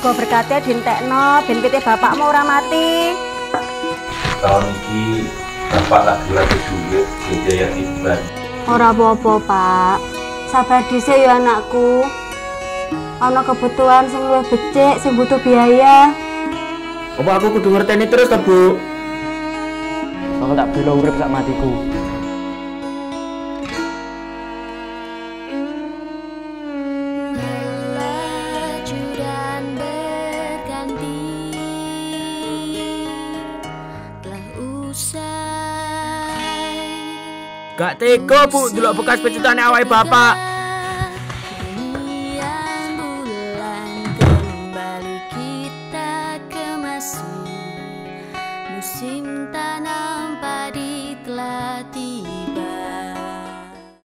Muga berkatnya dintekno ben pite bapakmu ora mati. Tahun ini bapak lagi duit biaya tiban. Ora apa-apa, Pak. Sabar dhisik ya anakku. Ana kebutuhan sing luwih becik, sing butuh biaya. Apa aku kudu ngerteni terus ta, Bu? Bakal tak bela urip sak matiku. Gak tega, Bu, delok bekas pecutane awake bapak.